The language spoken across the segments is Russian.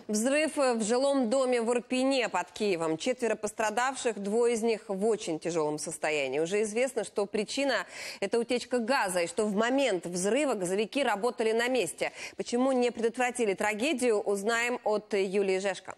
Взрыв в жилом доме в Ирпене под Киевом. 4 пострадавших, 2 из них в очень тяжелом состоянии. Уже известно, что причина – это утечка газа, и что в момент взрыва газовики работали на месте. Почему не предотвратили трагедию, узнаем от Юлии Жешко.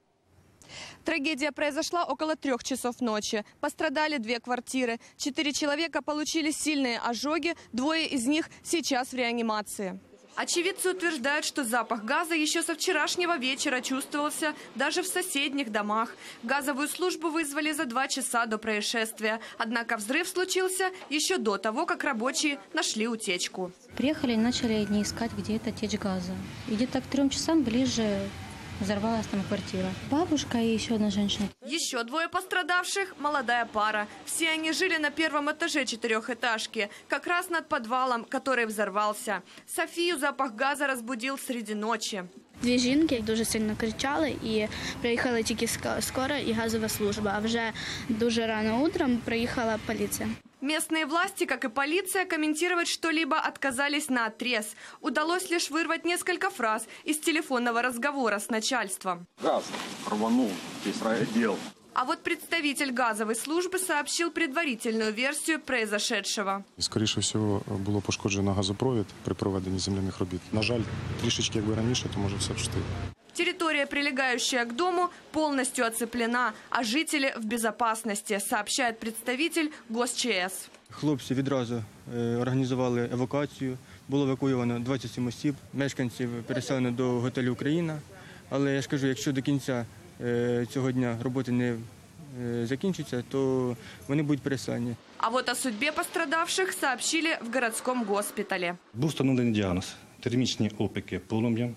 Трагедия произошла около 3 часов ночи. Пострадали 2 квартиры. 4 человека получили сильные ожоги, 2 из них сейчас в реанимации. Очевидцы утверждают, что запах газа еще со вчерашнего вечера чувствовался даже в соседних домах. Газовую службу вызвали за 2 часа до происшествия. Однако взрыв случился еще до того, как рабочие нашли утечку. Приехали и начали не искать, где это течь газа. И где-то к 3 часам ближе взорвалась там квартира. Бабушка и еще одна женщина. Еще 2 пострадавших – молодая пара. Все они жили на 1-м этаже 4-этажки, как раз над подвалом, который взорвался. Софию запах газа разбудил среди ночи. 2 жінки дуже сильно кричали, і приїхала тільки скора і газова служба. А вже дуже рано утром приїхала поліція. Местные власти, как и полиция, комментировать что-либо отказались наотрез. Удалось лишь вырвать несколько фраз из телефонного разговора с начальством. Газ рванул весь райотдел. А вот представитель газовой службы сообщил предварительную версию произошедшего. Скоріше всього, було пошкоджено газопровід при проведенні земляних робіт. На жаль, трішечки якби раніше, то може все встиг. Территория, прилегающая к дому, полностью оцеплена, а жители в безопасности, сообщает представитель ГосЧС. Хлопці відразу організували евакуацію. Було евакуйовано 27 осіб, мешканців переселено до готелю «Україна». Але я ж кажу, якщо до кінця цього дня роботи не закінчиться, то вони будуть переселені. А вот о судьбе пострадавших сообщили в городском госпитале. Був встановлений діагноз – термічні опіки полум'ям.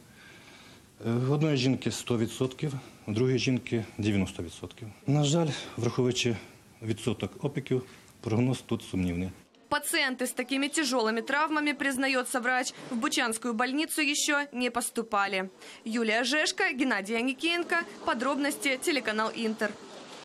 В одної жінки 100%, у другої жінки 90%. На жаль, враховуючи відсоток опіків, прогноз тут сумнівний. Пациенты с такими тяжелыми травмами, признается врач, в Бучанскую больницу еще не поступали. Юлия Жешко, Геннадий Аникеенко. Подробности телеканал Интер.